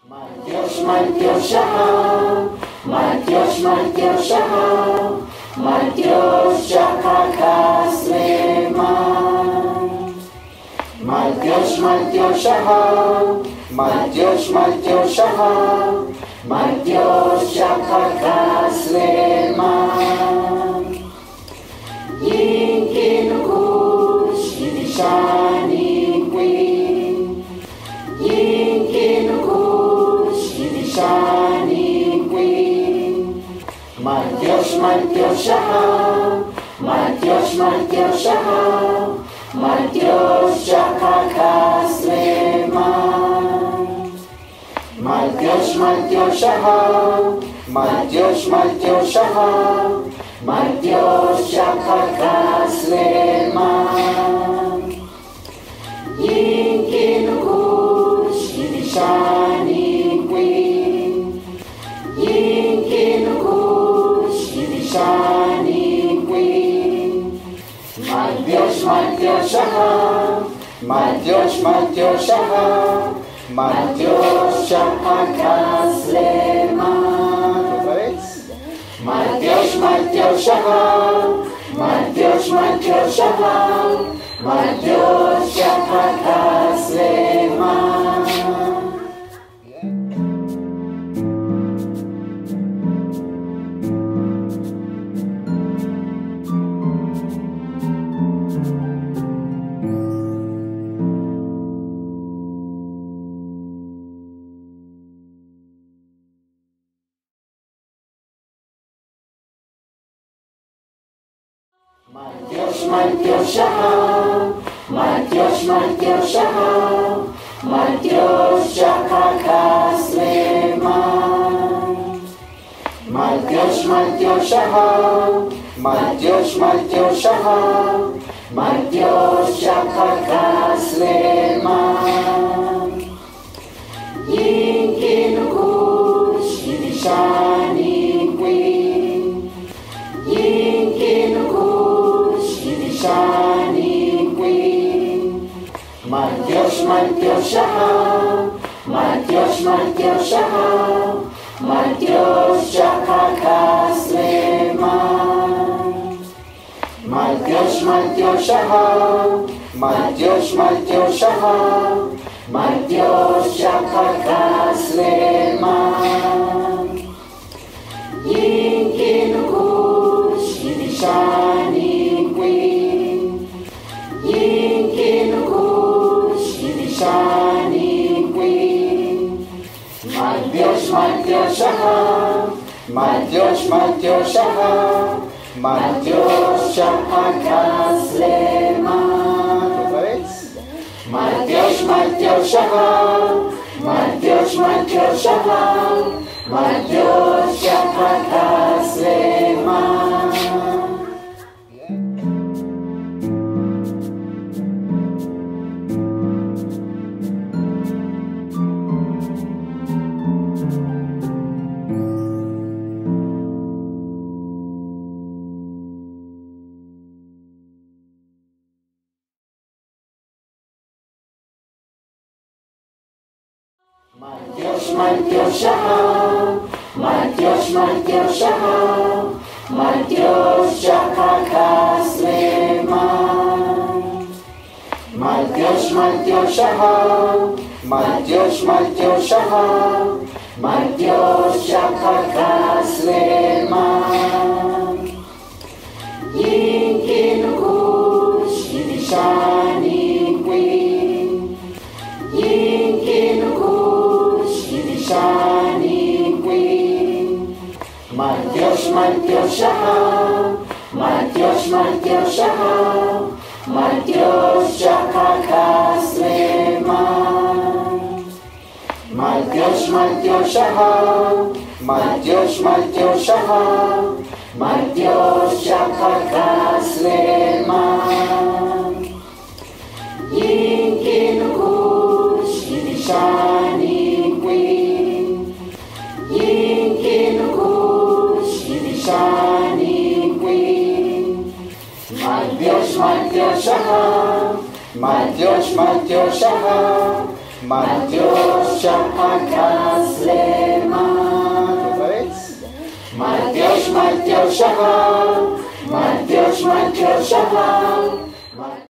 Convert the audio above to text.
Mantiosia, Mantiosia, Mantiosia kakasleman. Mantiosia, Mantiosia kakasleman. Yinkinukus yidishani queen. Yinkinukus yidishani queen. Mantiosia, Mantiosia kakasleman. Mantiosia, Mantiosia kakasleman. Yinkinukus yidishani queen. Yinkinukus yidishani queen. Mantiosia, Mantiosia kakasleman. Otra vez. Mantiosia, Mantiosia kakasleman. Mantiosia kakasleman. Mantiosia, Mantiosia kakasleman. Yinkinukus yidishani queen. Yinkinukus yidishani queen. Mantiosia, Mantiosia kakasleman. Mantiosia, Mantiosia kakasleman. Yinkinukus yidishani queen. Yinkinukus yidishani queen. Mantiosia, Mantiosia kakasleman. Otra vez. Mantiosia, Mantiosia kakasleman. Mantiosia kakasleman. Mantiosia, Mantiosia kakasleman. Yinkinukus yidishani queen. Yinkinukus yidishani queen. Mantiosia, Mantiosia kakasleman. Mantiosia, Mantiosia kakasleman. Yinkinukus yidishani queen. Yinkinukus yidishani queen. Mantiosia, Matiosia Hagaslema. Otra vez. Matiosia, Matiosia, Matiosia,